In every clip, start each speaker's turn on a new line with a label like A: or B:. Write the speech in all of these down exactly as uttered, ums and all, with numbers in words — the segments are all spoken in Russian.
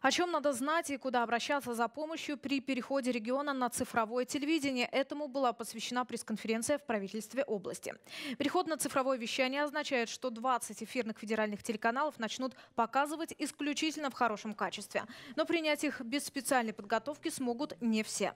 A: О чем надо знать и куда обращаться за помощью при переходе региона на цифровое телевидение? Этому была посвящена пресс-конференция в правительстве области. Переход на цифровое вещание означает, что двадцать эфирных федеральных телеканалов начнут показывать исключительно в хорошем качестве. Но принять их без специальной подготовки смогут не все.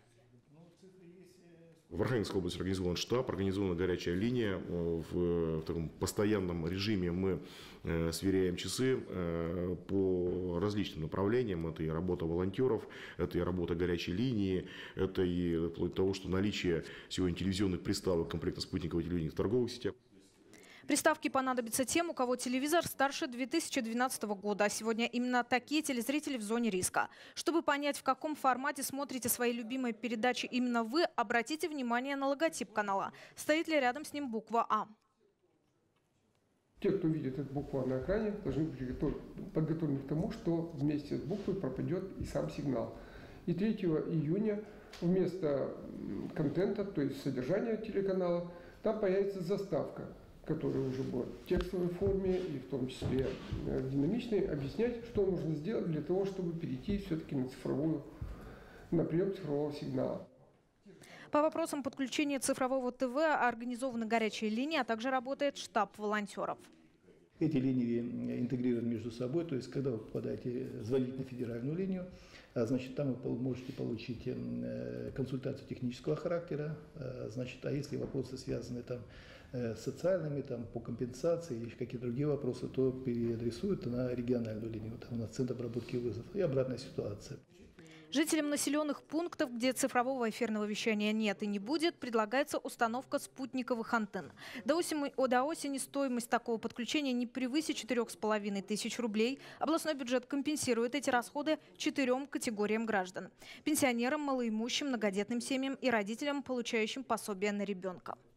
B: В Архангельской области организован штаб, организована горячая линия. В, в таком постоянном режиме мы э, сверяем часы э, по различным направлениям. Это и работа волонтеров, это и работа горячей линии, это и вплоть до того, что наличие сегодня телевизионных приставок комплекта спутникового телевидения в торговых сетях.
A: Приставки понадобятся тем, у кого телевизор старше две тысячи двенадцатого года. А сегодня именно такие телезрители в зоне риска. Чтобы понять, в каком формате смотрите свои любимые передачи именно вы, обратите внимание на логотип канала. Стоит ли рядом с ним буква «А».
C: Те, кто видит эту букву на экране, должны быть подготовлены к тому, что вместе с буквой пропадет и сам сигнал. И третьего июня вместо контента, то есть содержания телеканала, там появится заставка, которая уже будет в текстовой форме и в том числе динамичной, объяснять, что нужно сделать для того, чтобы перейти все-таки на цифровую, на прием цифрового сигнала.
A: По вопросам подключения цифрового ТВ организованы горячие линии, а также работает штаб волонтеров.
D: Эти линии интегрированы между собой, то есть когда вы попадаете, звоните на федеральную линию, значит, там вы можете получить консультацию технического характера, значит, а если вопросы связаны там с социальными, там, по компенсации или какие-то другие вопросы, то переадресуют на региональную линию, там у нас центр обработки вызовов и обратная ситуация.
A: Жителям населенных пунктов, где цифрового эфирного вещания нет и не будет, предлагается установка спутниковых антенн. До осени, до осени стоимость такого подключения не превысит четырёх с половиной тысяч рублей. Областной бюджет компенсирует эти расходы четырем категориям граждан: пенсионерам, малоимущим, многодетным семьям и родителям, получающим пособие на ребенка.